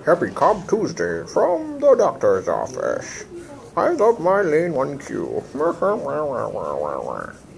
Happy Cob Tuesday from the doctor's office. I love my lane 1Q.